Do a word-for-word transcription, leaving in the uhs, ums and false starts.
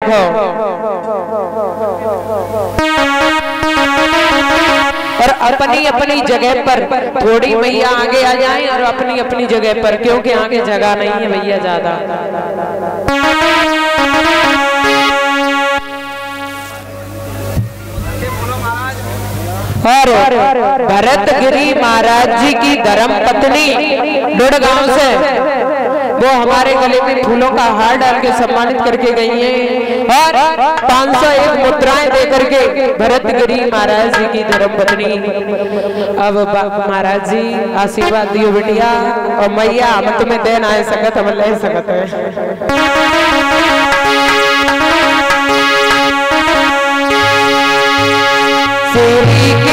देखो और अपनी अपनी जगह पर थोड़ी मैया आगे आ जाएं और अपनी अपनी जगह पर, क्योंकि आगे जगह नहीं है भैया ज्यादा। और भरतगिरी महाराज जी की धर्म पत्नी डुड़गांव से वो हमारे गले में फूलों का हार डाल के सम्मानित करके गई हैं और पाँच सौ एक मुद्राएं दे करके भरतगिरी महाराज जी की धर्म पत्नी। अब महाराज जी आशीर्वाद दियो बिटिया, और मैया हम तुम्हें देन आए सकत हम ले सकत है। श्री